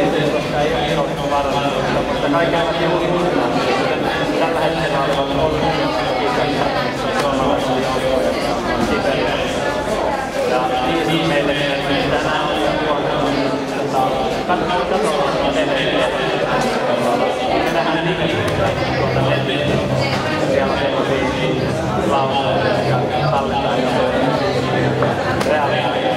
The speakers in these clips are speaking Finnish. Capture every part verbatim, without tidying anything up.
koska ei ole iso varallisuutta, mutta kaikenlaisia uudistuksia. Tällä hetkellä on kolme kisäistä suomalaisia joukkoja, jotka on Siberiassa. Ja niissä meille tänään on kannattaa katsoa edelleen. Me nähdään nimestä tuolta netistä. Siellä on sellaisia lauseja ja tallentaa reaalia.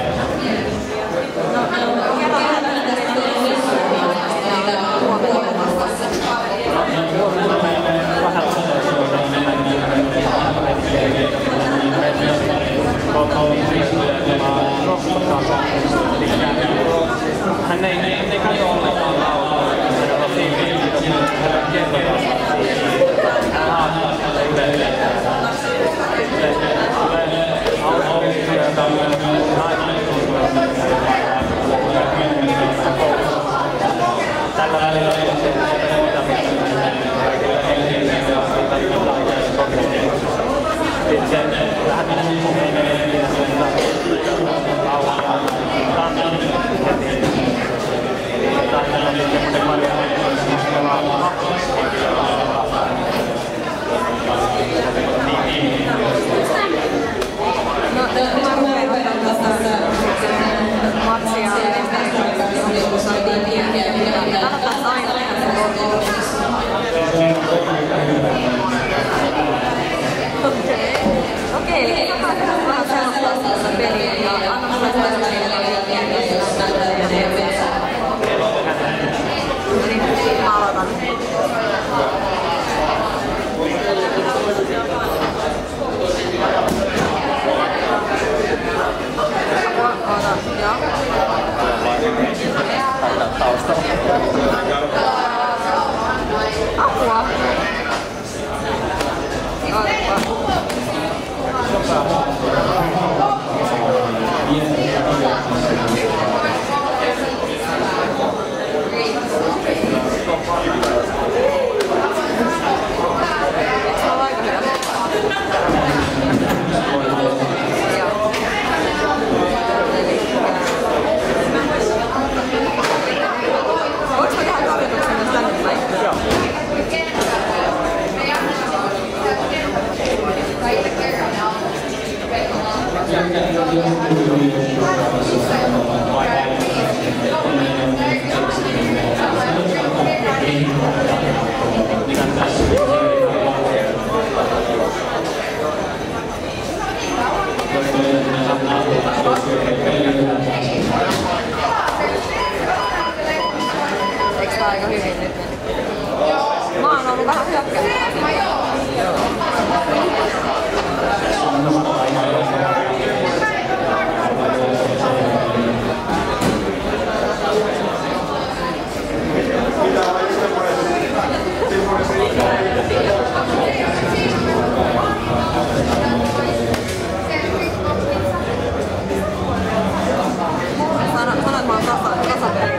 Hän ei, ei, ei katso ollenkaan laulaa. Hän on siinä viisi, hän on kertotaan siitä. Hän haastaa sitä yleensä. Sitten tulee autovisia ja tällä välillä on se, että hoitamista kaikille henkilöille ja siitä jotain kokemuksessa. Sitten vähän meidän laulaa tanssin heti. Eli tanssin on sitten semmoinen paljon no, mä rupean ottaa tässä matsia kun saatiin pieniä, niin kannattaa aina tehdä se koulutuksessa. Okei. Okei, eli kannattaa tehdä vähän selostaa sitä peliä ja anna mulle sitä peliä ja jos näyttää menee yhdessä. Eli mä aloitan. Oota, joo. Taustalla. Apua. Voinko mä tehdä tarjotuksen myös tänne päin? Joo. Eikö tää aika hyvin nyt? Mä oon ollut vähän hyökkäämään. Sanoit, että mä oon tasapeli.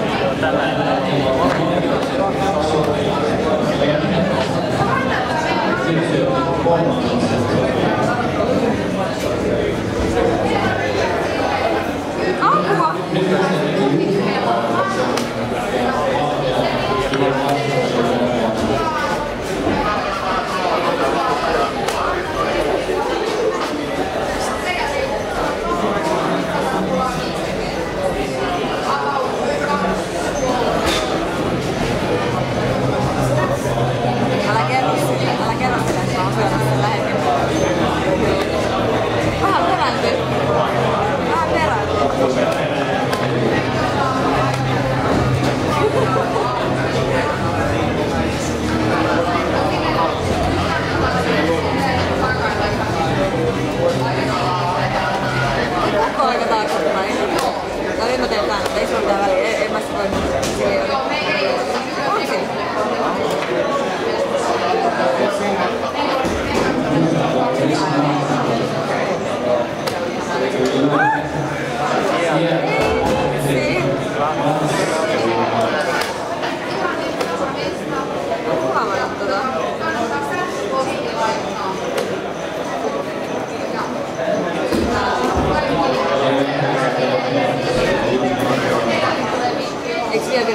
Apua! Älä kerro sille, älä kerro sille, että mä oon syönyt sen lähemmin. Vähän perälty. Vähän perälty.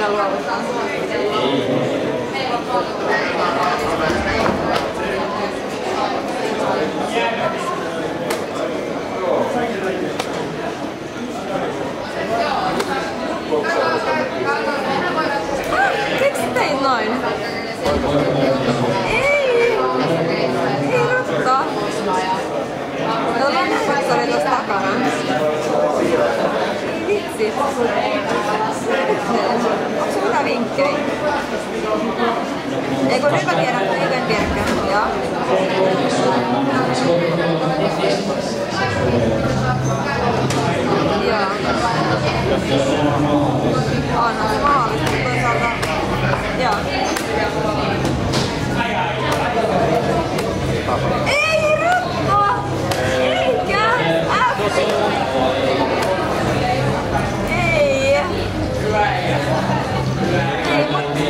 voidaan luovuttaa. Miksi teit noin? Ei! Ei rukkaa! Meillä on nähtäkseni tuossa takana. Ei vitsi! Onko se mitään vinkkejä? Ei kun nyt mä tiedän, että yhden tiedäkään. Joo. Joo. On, on se mahdollista, mutta toisaalta... Joo. Ei rukkoa! Eikä! Äppi! Ei! Ei, mutta...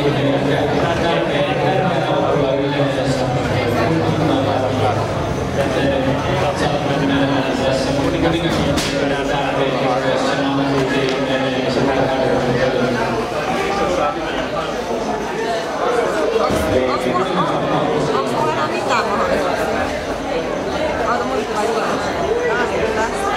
Onks mulla enää mitään mahdollisuutta? Ota muista vai tulee? Tästä,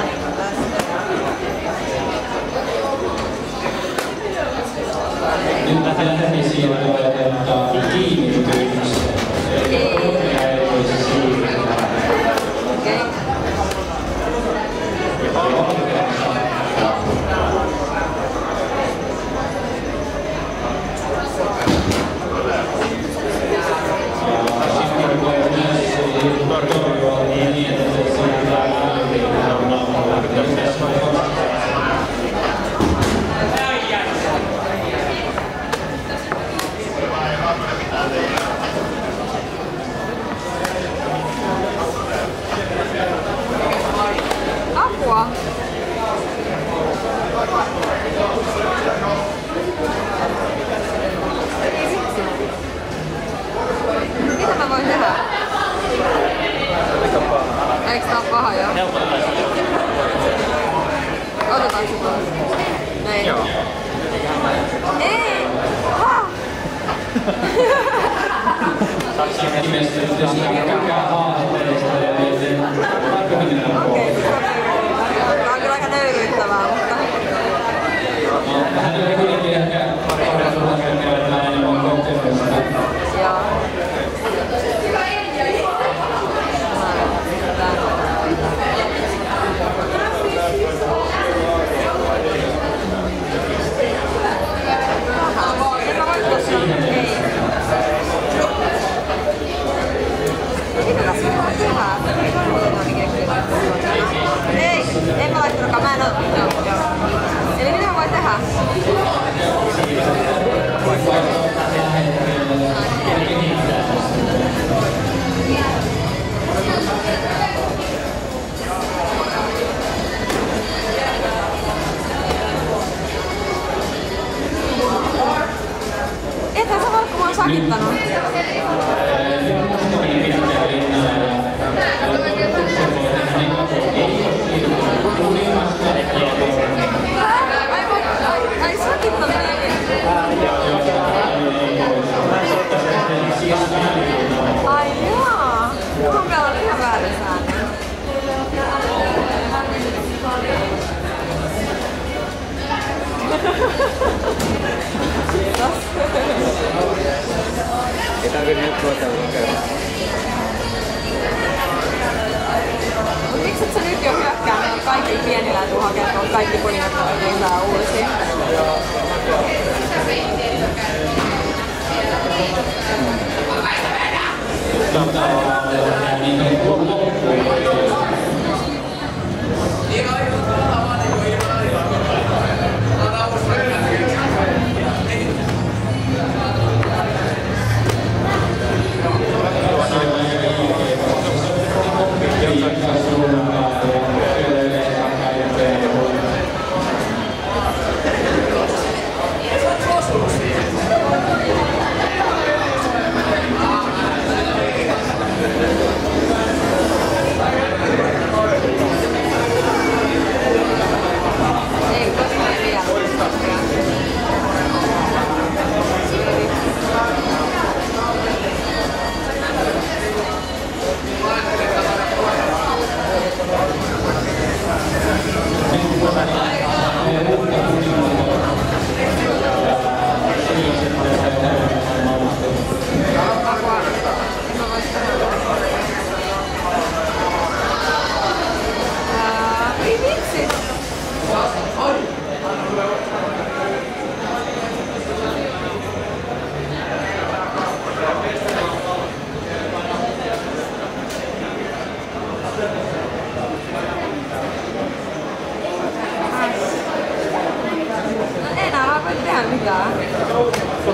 nyt lähdetään siihen, että kiinnityksessä. Apua! Mitä mä voin tehdä? Eiks tää oo paha jo? Otetaanko se tuossa? Näin. Joo. Ei! Ha! Okei, tää on kyllä aika nöyryyttävää, mutta... Joo. En mä voi tuossa... Ei. Mitä tässä voi tehdä? Ei, en mä laittanutkaan, mä en oo... Eli mitä mä voin tehdä? Ethän sä vaikka mä oon sakittanut. Ai sakittaminen. Ai jaa. Mun päällä on ihan väärä säännö. Ei tarvitse nyt tuotella käydä. Mut miksi et sä nyt jo hyökkää meidän kaikki pienillä ja tuu hakemaan kaikki kuningattavat lisää uusia? Thank you.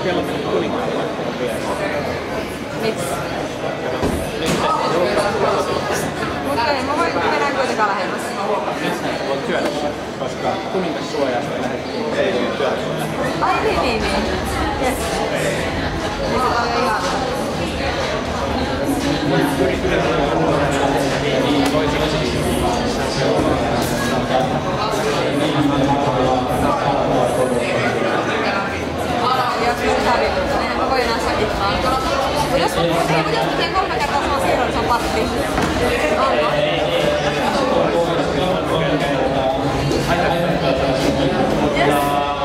kokeilla mennä kuninkaan paikkaan vielä. Miksi? Nyt tehtiin julkaisusopimus. Mutta ei, mä voin mennä kuitenkaan lähemmäs. Nyt sä voit työllistä, koska kuningas suojaa sitä lähettiin työllistä. Ai niin, niin, niin. Jes. Niin se oli ihan... Jos mä hävitän, niin mä voin enää sakittaa. Mut jos mä teen kolme kertaa saman siirron, niin se on patti. Onko? Jes.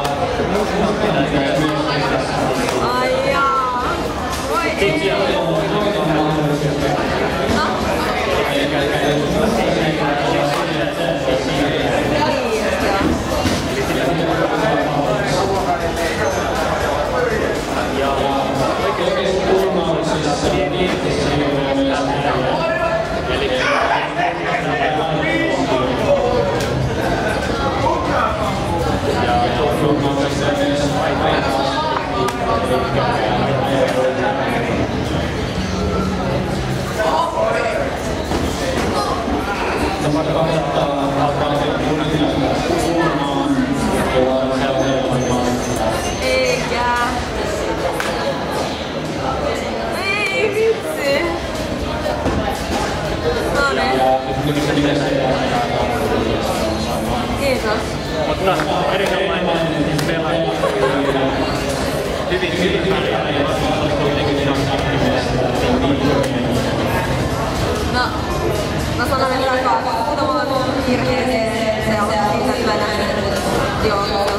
Ai jaa. Voi ei. Eikä. Ei vitsi. No niin. Kiitos. Mutta erinomainen pelaaja. Hyvin hyvin pärjää. No, mä sanon, että muutamaan virheeseen se on siitä hyvä nähdä. Joo,